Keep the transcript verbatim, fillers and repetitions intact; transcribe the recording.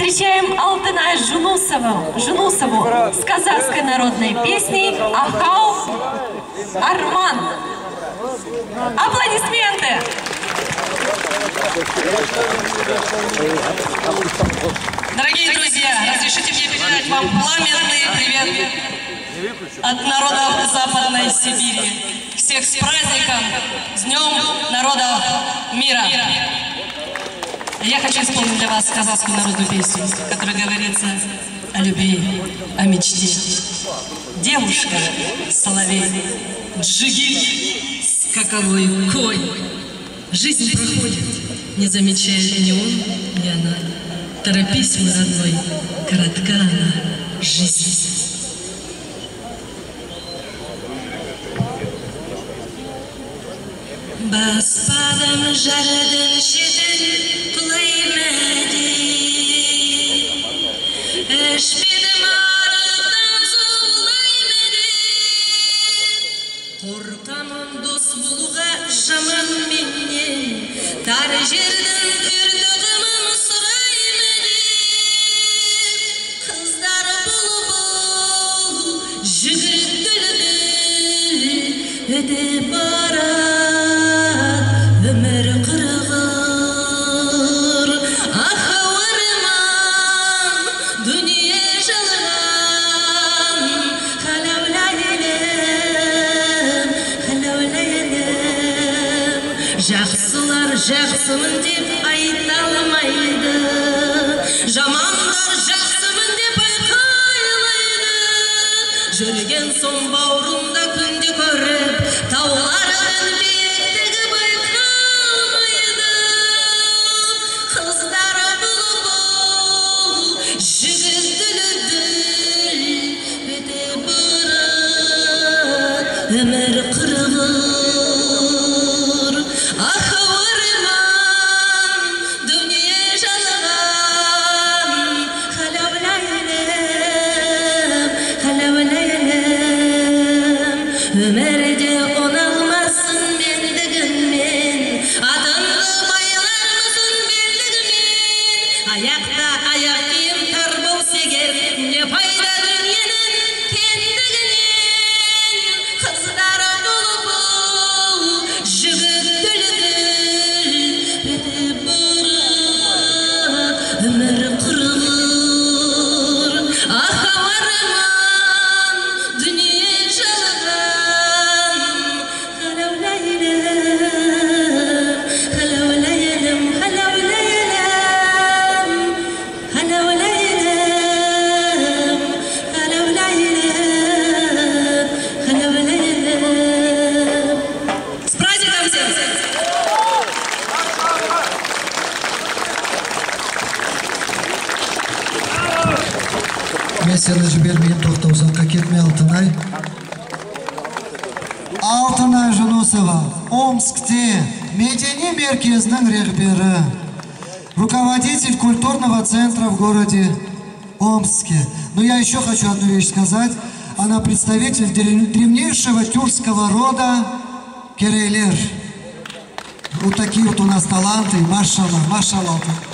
Встречаем Алтынай Жунусову, Жунусову с казахской народной песней «Ахау Арман». Аплодисменты! Дорогие друзья, разрешите мне передать вам пламенный привет от народов Западной Сибири. Всех с праздником, с Днем народов мира! Я хочу исполнить для вас казахскую народную песню, в которой говорится о любви, о мечте. Девушка, соловей, джигит, скаковой конь. Жизнь проходит, не замечает ни он, ни она. Торопись, мой родной, коротка она, жизнь. Баспадам жарадын шетін құлаймәді, әшпедім арықтан зулаймәді. Қорқамын дос болуға жаман менен, тар жердің үрдігімін сұраймәді. Қыздар бұл-бұл, жігіт дүлділ, өте бара. Ömür kırılır, ah varman, dünya жалған, халавлайым, халавлайым. Жақсылар жақсымын деп айта алмайды, жамандар жақсымын деп байқаймайды. Жүрген соң бауырымда күнде көріп, таулардың биіктігі байқалмайды. Қыздар бұл-бұл, жігіт дүлділ, беті бұрат, өмір қырғыр. Ах варман, дүние жалған, халавлайым, халавлайым. Өмірде оналмасын мендігіңмен, атыңды байлармысын белдігімен. Аяқта аяқ киім тар болса егер, не пайда дүниенің кендігінен. Қыздар бұл-бұл, жігіт дүлділ, беті бұрат, өмір қырғыр. Ах варман, дүние жалған, халавлайым, халавлайым, халавлайым, халавлайым, халавлайым, халавлайым. С праздником всех! Мессені жібермейін, тоқтаусанға кетмей Алтынай. Алтынай Жунусова, Омскте, Медени мерkezінің рехбері, руководитель культурного центра в городе Омске. Но я еще хочу одну вещь сказать. Она представитель древнейшего тюркского рода Керейлер. Вот такие вот у нас таланты. Машаллах, машаллах.